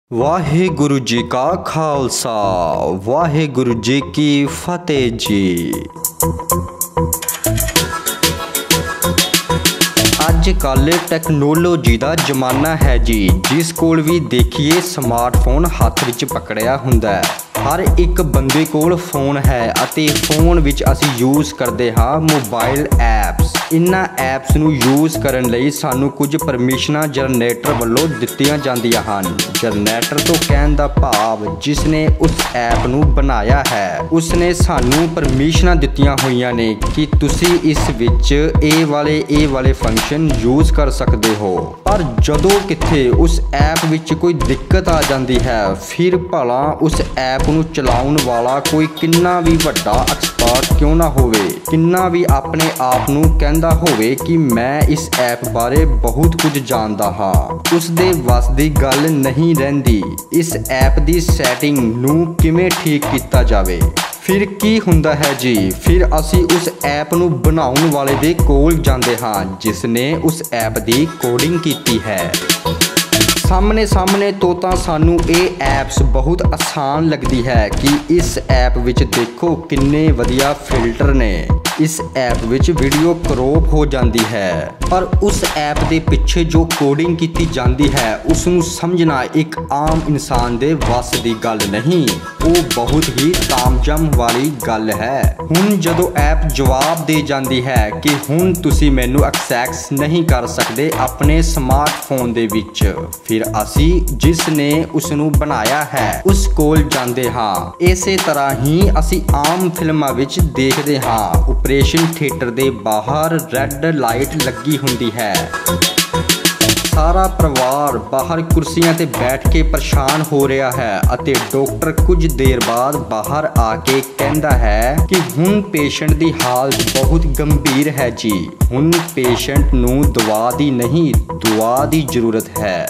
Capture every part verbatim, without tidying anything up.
वाहेगुरु जी का खालसा वाहेगुरु जी की फतेह जी। अजकल टैक्नोलॉजी का जमाना है जी, जिस कोल भी देखिए स्मार्टफोन हाथ विच पकड़िया हुंदा है। हर एक बंदे कोल फोन है अते फोन विच असी यूज़ करते हाँ मोबाइल ऐप्स। इन्हां ऐप्स नूं यूज़ करन लई सानू कुछ परमिशनां जनरेटर वल्लों दित्तियां जांदियां हन। जनरेटर तो कहण दा भाव जिसने उस ऐप नूं बनाया है उसने सानू परमिशनां दित्तियां होईयां ने कि तुसी इस विच ए वाले ए वाले फंक्शन यूज़ कर सकते हो। पर जदों किथे उस ऐप विच कोई दिक्कत आ जाती है फिर भला उस ऐप नूं चलाउण वाला कोई किन्ना भी वड्डा एक्सपर्ट क्यों ना होवे, किन्ना भी अपने आप नूं कहंदा होवे कि मैं इस ऐप बारे बहुत कुछ जानदा हाँ, उस दे वस दी गल नहीं रहिंदी। इस ऐप दी सैटिंग नूं किवें ठीक कीता जावे। फिर की हुंदा है जी, फिर असी उस ऐप नूं बनाउण वाले दे कोल जांदे हाँ जिसने उस ऐप दी कोडिंग कीती है। सामने सामने तो तां सानू ये ऐप्स बहुत आसान लगती है कि इस ऐप विच देखो किन्ने वधिया फिल्टर ने, इस ऐप विच वीडियो क्रॉप हो जाती है। पर उस ऐप दे पिछे जो कोडिंग की जाती है उसनूं समझना एक आम इंसान दे वस दी गल नहीं, वो बहुत ही तामझम वाली गल है। हुण जदों ऐप जवाब दे जाती है कि हुण तुसी मैनू एक्सैस नहीं कर सकते अपने स्मार्टफोन दे विच, फिर असी जिसने उसनूं बनाया है उस कोल जांदे हाँ। इसे तरह ही असी आम फिल्मां विच देखदे हाँ ऑपरेशन थिएटर दे बाहर रेड लाइट लगी हुंदी है, सारा परिवार बाहर कुर्सियां ते बैठ के परेशान हो रहा है अते डॉक्टर कुछ देर बाद बाहर आके कहंदा है कि हुण पेशेंट दी हालत बहुत गंभीर है जी, हुण पेशेंट नूं दवा दी नहीं दुआ दी जरूरत है।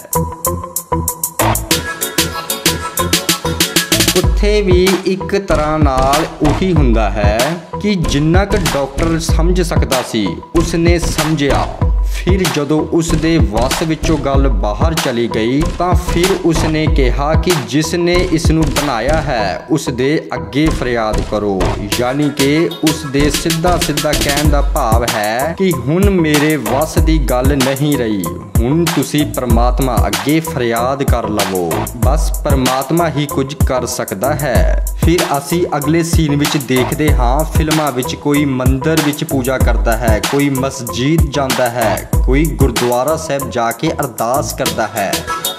उत्थे भी एक तरह नाल उही हुंदा है कि जिन्ना क डॉक्टर समझ सकदा सी उसने समझिया, फिर जदों उस दे वस विचों गल बाहर चली गई तां फिर उसने कहा कि जिसने इसनूं बनाया है उस दे अगे फरियाद करो। यानी कि उस दे सीधा सीधा कहण दा भाव है कि हुण मेरे वस दी गल नहीं रही, हुण तुसी परमात्मा अगे फरियाद कर लवो, बस परमात्मा ही कुछ कर सकदा है। फिर असी अगले सीन विच देखदे हाँ फिल्मां विच कोई मंदिर विच पूजा करता है, कोई मस्जिद जांदा है, कोई गुरुद्वारा साहब जाके अरदास करता है।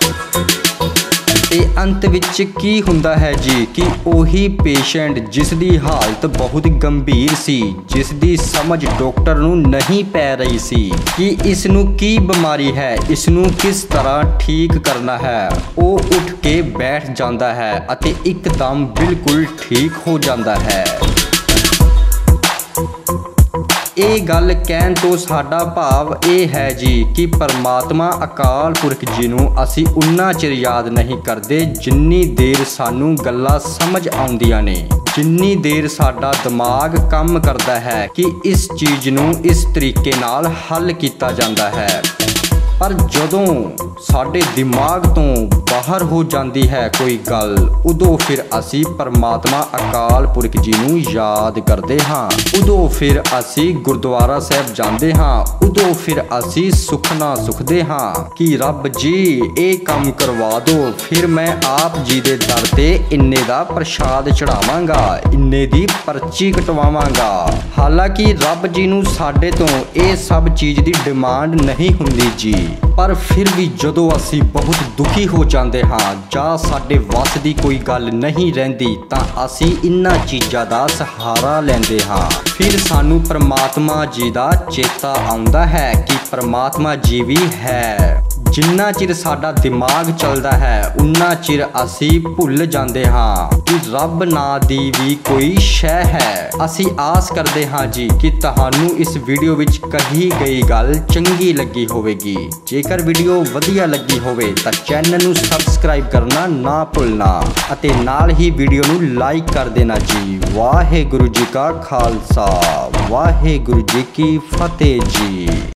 ते अंत विच की हुंदा है जी कि ओही पेशेंट जिसदी हालत बहुत गंभीर सी, जिसदी समझ डॉक्टर नूं नहीं पै रही सी कि इसनूं की बीमारी है, इसनूं किस तरह ठीक करना है, वो उठ के बैठ जाता है अते एकदम बिल्कुल ठीक हो जाता है। ये गल कहण तो साडा भाव ये है जी कि परमात्मा अकाल पुरख जी नूं असी उन्ना चिर याद नहीं करते जिन्नी देर सानू गल्लां समझ आउंदियां ने, जिन्नी देर साडा दिमाग काम करता है कि इस चीज़ नूं इस तरीके नाल हल किया जाता है। पर जदों साडे दिमाग तो बाहर हो जाती है कोई गल उदों फिर असी परमात्मा अकाल पुरख जी नूं याद करते हाँ, उदों फिर असी गुरुद्वारा साहब जाते हाँ, उदों फिर असी सुखना सुखते हाँ कि रब जी ये काम करवा दो, फिर मैं आप जी दे दर ते इन्ने दा प्रसाद चढ़ावांगा, इन्ने दी पर्ची कटवावांगा। हालांकि रब जी नूं साडे तो ये सब चीज़ दी डिमांड नहीं हुंदी जी, पर फिर भी जदों असी बहुत दुखी हो जाते हाँ जां साडे वस दी कोई गल नहीं रहिंदी तां असी इन्हां चीज़ां दा सहारा लैंदे हाँ। फिर सानू परमात्मा जी दा चेता आउंदा है कि परमात्मा जी भी है। जिन्ना चिर साडा दिमाग चलदा है उन्ना चिर असी भुल जाते हाँ कि रब ना दी भी कोई शै है। असी आस करते हाँ जी कि तुहानू इस वीडियो विच कही गई गल चंगी लगी होवेगी। जेकर वीडियो वधिया लगी होवे तां चैनल नू सबसक्राइब करना ना भुलना अते नाल ही वीडियो नू लाइक कर देना जी। वाहेगुरु जी का खालसा वाहेगुरु जी की फतेह जी।